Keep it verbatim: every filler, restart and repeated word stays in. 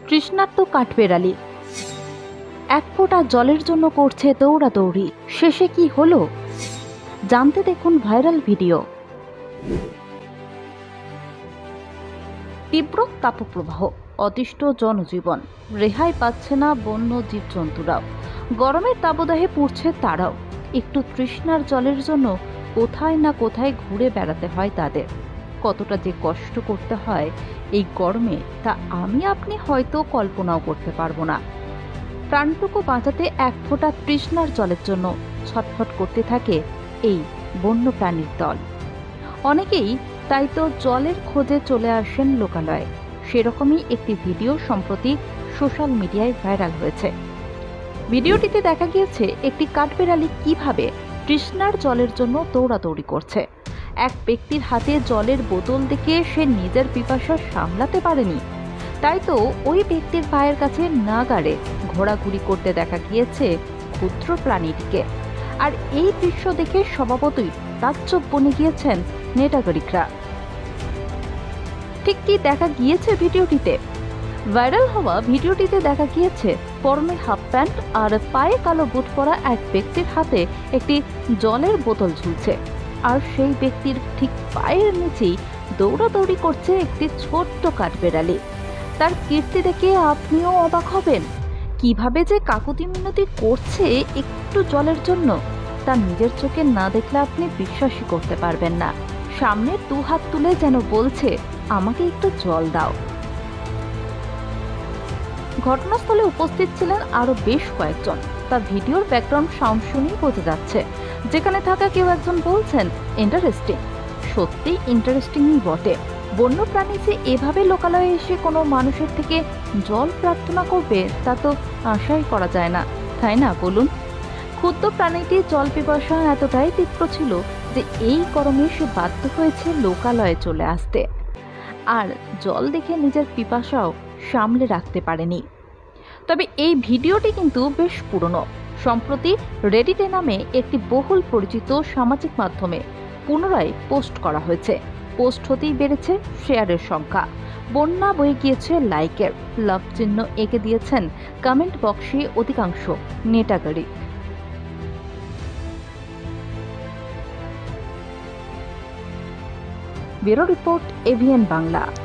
তৃষ্ণার্ত কাঠবেড়ালি এক ফোঁটা জলের জন্য করছে দৌড়াদৌড়ি, শেষে কি হলো জানতে দেখুন ভাইরাল ভিডিও। তীব্র তাপপ্রবাহ, অতিষ্ঠ জনজীবন, রেহাই পাচ্ছে না বন্য জীবজন্তুরাও। গরমের তাপদাহে পুড়ছে তারাও। একটু তৃষ্ণার জলের জন্য কোথায় না কোথায় ঘুরে বেড়াতে হয় তাদের। কতটা যে কষ্ট করতে হয় এই গরমে তা আমি আপনি হয়তো কল্পনাও করতে পারবো না। প্রাণটুকু বাঁচাতে এক ফোঁটা তৃষ্ণার জলের জন্য ছটফট করতে থাকে এই বন্য প্রাণীর দল। অনেকেই তাই তো জলের খোঁজে চলে আসেন লোকালয়ে। সেরকমই একটি ভিডিও সম্প্রতি সোশ্যাল মিডিয়ায় ভাইরাল হয়েছে। ভিডিওটিতে দেখা গিয়েছে একটি কাঠবেড়ালি কিভাবে তৃষ্ণার জলের জন্য দৌড়াদৌড়ি করছে। এক ব্যক্তির হাতে জলের বোতল দেখে সে নিজের পিপাসা সামলাতে পারেনি, তাই তো ওই ব্যক্তির পায়ের কাছে নাগাড়ে ঘোরাঘুরি করতে দেখা গিয়েছে ক্ষুদ্র প্রাণীটিকে। আর এই দৃশ্য দেখে স্বভাবতই তাজ্জব বনে গিয়েছেন নেটাগরিকরা। ঠিক কি দেখা গিয়েছে ভিডিওটিতে? ভাইরাল হওয়া ভিডিওটিতে দেখা গিয়েছে পরনে হাফ প্যান্ট আর পায়ে কালো বুট পরা এক ব্যক্তির হাতে একটি জলের বোতল ঝুলছে, আর সেই ব্যক্তির ঠিক পায়ের নিচেই দৌড়াদৌড়ি করছে একটি ছোট্ট কাঠবেড়ালি। তার কীর্তি দেখে আপনিও অবাক হবেন। কিভাবে যে কাকুতি মিনতি করছে একটু জলের জন্য তা নিজের চোখে না দেখলে আপনি বিশ্বাসই করতে পারবেন না। সামনের দু হাত তুলে যেন বলছে, আমাকে একটু জল দাও। ঘটনাস্থলে উপস্থিত ছিলেন আরো বেশ কয়েকজন। তা ভিডিওর ব্যাকগ্রাউন্ড সাউন্ড শুনেই বোঝা যাচ্ছে। যেখানে থাকা কেউ একজন বলছেন, ইন্টারেস্টিং। সত্যি ইন্টারেস্টিংই বটে। বন্য প্রাণী যে এভাবে লোকালয়ে এসে কোনো মানুষের থেকে জল প্রার্থনা করবে তা তো আশাই করা যায় না, তাই না বলুন? ক্ষুদ্র প্রাণীটি জল পিপাসা এতটাই তীব্র ছিল যে এই গরমে সে বাধ্য হয়েছে লোকালয়ে চলে আসতে, আর জল দেখে নিজের পিপাসাও সামলে রাখতে পারেনি। তবে এই ভিডিওটি কিন্তু বেশ পুরনো। সম্প্রতি রেডিটে নামে একটি বহুল পরিচিত সামাজিক মাধ্যমে পুনরায় পোস্ট করা হয়েছে। পোস্ট হতেই বেড়েছে শেয়ারের সংখ্যা, বন্যা বয়ে গিয়েছে লাইকের, লাভ চিহ্ন এঁকে দিয়েছেন কমেন্ট বক্সে অধিকাংশ নেটাগরিক। Bureau report, AVN Bangla.